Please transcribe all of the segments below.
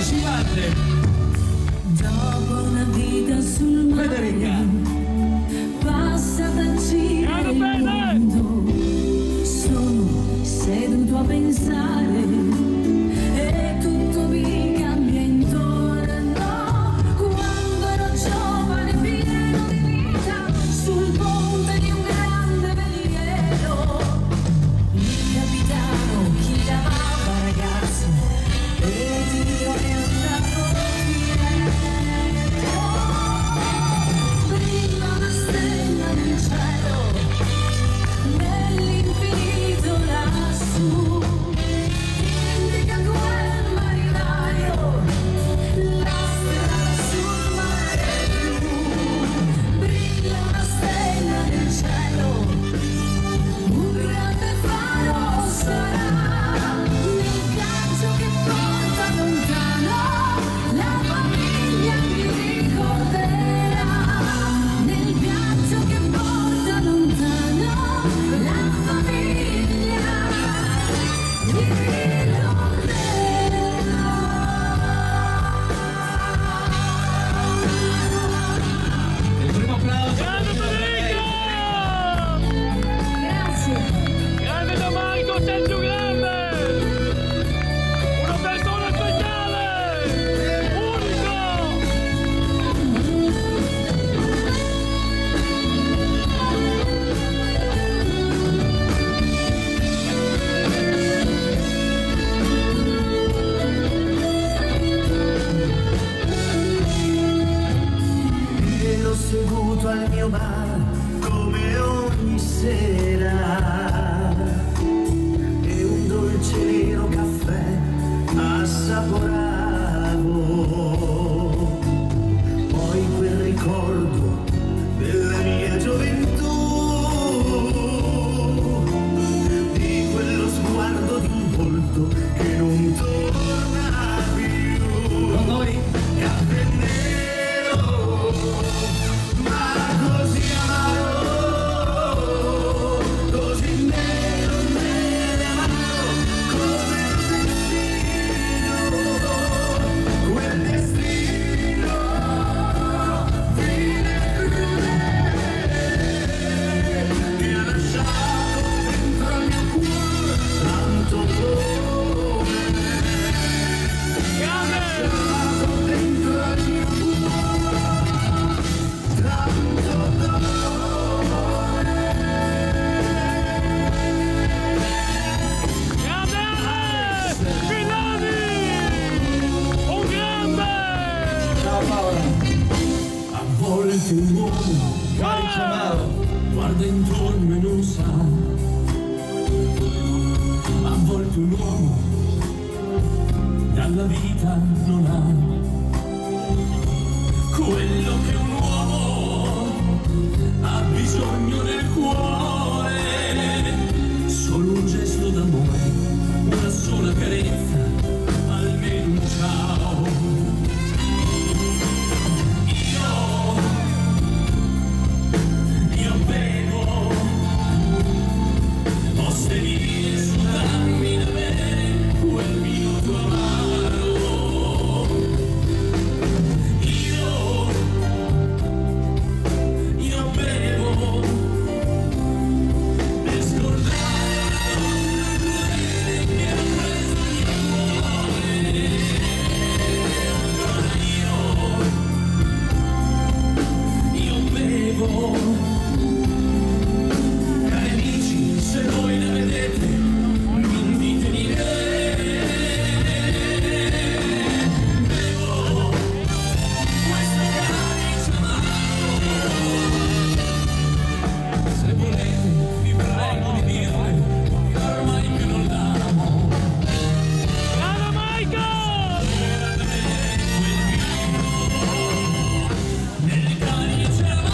Dopo una vita sul mare, passa da giro il mondo, sono seduto a pensare e tutto mi cambia intorno. Quando ero giovane pieno di vita, sul ponte di un grande veliero, il capitano chiamava ragazzo ed io ne andavo via. Brilla una stella nel cielo, nell'infinito lassù, indica quel marinaio la strada sul mare blu. Brilla una stella nel cielo, un grande faro sarà, nel viaggio che porta lontano la famiglia mi ricorderà. Nel viaggio che porta lontano la famiglia mi ricorderà. Il primo applauso. Grande Federico! Grazie. Grande Domenico, sei il più grande! Una persona speciale! Unico! Ero seduto al mio bar come ogni sera e un dolce nero caffè assaporavo. Poi quel ricordo della mia gioventù, di quello sguardo di un volto che non torna più. Con noi Caffè nero, ma così amaro, così nero, nero amaro, come quel destino fine crudele, che ha lasciato dentro al mio cuore tanto dolore. Lasciato dentro al mio cuore tanto dolore. Grande Ale! Villani! Un grande! ciao Paola. A volte un uomo guarda intorno e non sa, a volte un uomo dalla vita non ha quello che un uomo ha bisogno nel cuore, solo un gesto d'amore, una sola carezza, almeno un ciao. Io bevo, posso venire su dammi da bere quel minuto amaro. Io bevo per scordare la crudele che ha preso il mio cuore. Io bevo. Cari amici, se voi la vedete, non ditemi che bevo questo calice amaro. Se volete, vi prego di dirle che ormai più non l'amo. Grande Michael! Nel calice amaro.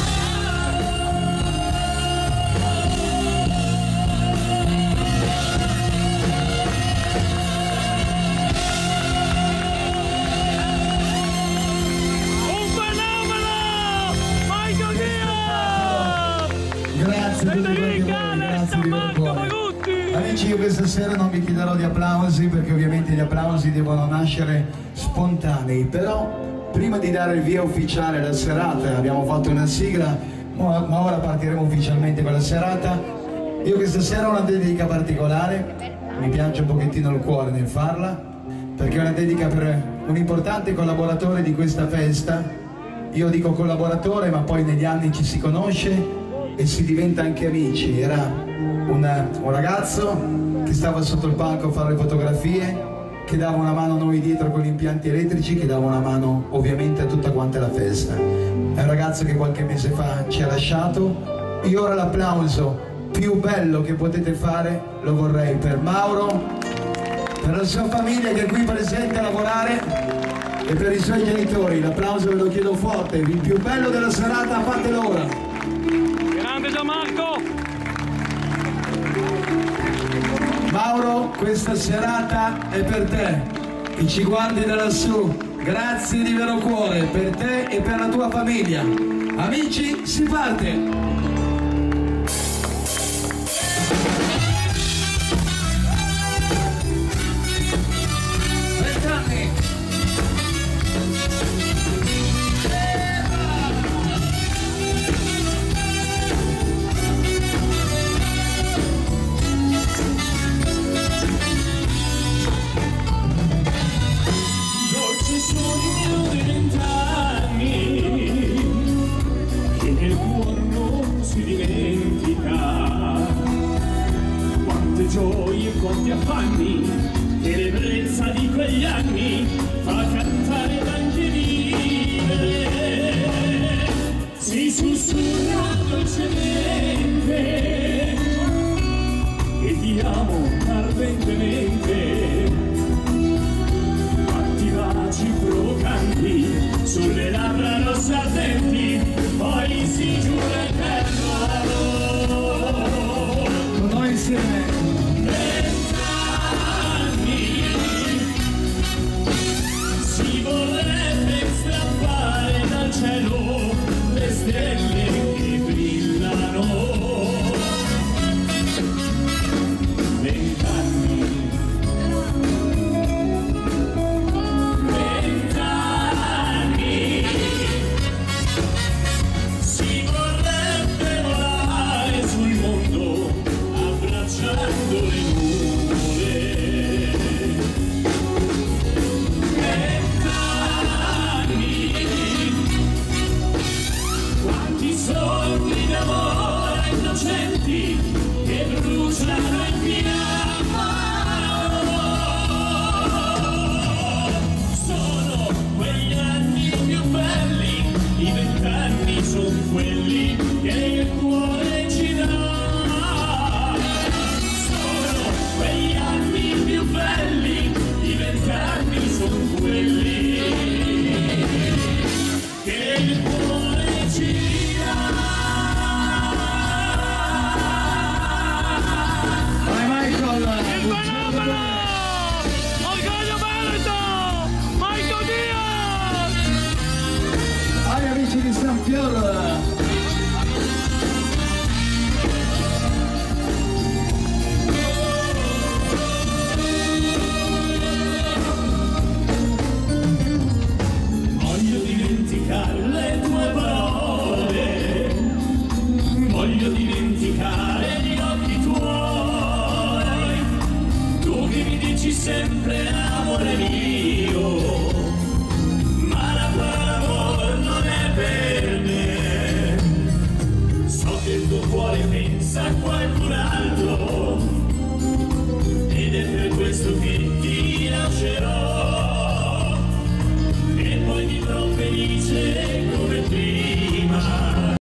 Un fenomeno! Michael Dio! Grazie a tutti quelli che Federica, voi, Ale, grazie di San vero Marco cuore. Magutti! Amici, amici, io questa sera non vi chiederò di applausi perché ovviamente gli applausi devono nascere spontanei, però prima di dare il via ufficiale alla serata, abbiamo fatto una sigla, ma ora partiremo ufficialmente con la serata. Io questa sera ho una dedica particolare, mi piace un pochettino il cuore nel farla, perché è una dedica per un importante collaboratore di questa festa. Io dico collaboratore, ma poi negli anni ci si conosce e si diventa anche amici. Era un ragazzo che stava sotto il palco a fare le fotografie, che dava una mano a noi dietro con gli impianti elettrici, che dava una mano ovviamente a tutta quanta la festa. È un ragazzo che qualche mese fa ci ha lasciato. Io ora l'applauso più bello che potete fare lo vorrei per Mauro, per la sua famiglia che è qui presente a lavorare e per i suoi genitori. L'applauso ve lo chiedo forte, il più bello della serata, fatelo ora. Grande Gianmarco! Mauro, questa serata è per te, che ci guardi da lassù. Grazie di vero cuore, per te e per la tua famiglia. Amici, si parte! Gioie e quanti affanni che l'ebbrezza di quegli anni fa cantare ed anche vivere. Si sussurra dolcemente e ti amo ardentemente, fatti baci provocanti sulle labbra rosse ardenti, poi si giura eterno amore. Con noi insieme. Le stelle che brillano, 20 anni, 20 anni, si vorrebbe volare sul mondo abbracciando le nuvole. 20 anni, sogni d'amore innocenti che bruciano in fiamma. Sono quegli anni più belli, i 20 anni sono quelli che il cuore ci dà. Sono quegli anni più belli, i 20 anni sono quelli che il cuore ci dà. Il fenomeno! Orgoglio Veneto! Michael Diaz! Ai amici di San Fiorlo,